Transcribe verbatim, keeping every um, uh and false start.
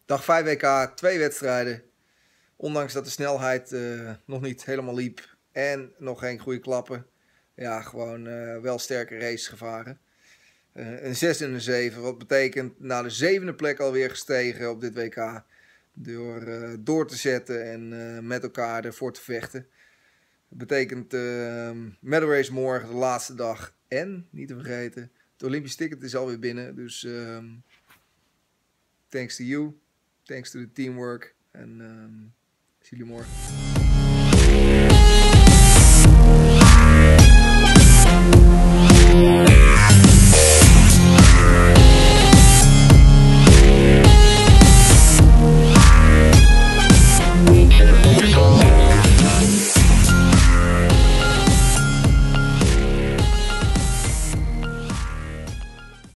Dag vijf W K, twee wedstrijden. Ondanks dat de snelheid uh, nog niet helemaal liep en nog geen goede klappen. Ja, gewoon uh, wel sterke races gevaren. Uh, een zes en een zeven, wat betekent naar de zevende plek alweer gestegen op dit W K. Door uh, door te zetten en uh, met elkaar ervoor te vechten. Dat betekent uh, medal race morgen, de laatste dag. En, niet te vergeten, het Olympisch ticket is alweer binnen. Dus um, thanks to you, thanks to the teamwork. En um, zie jullie morgen.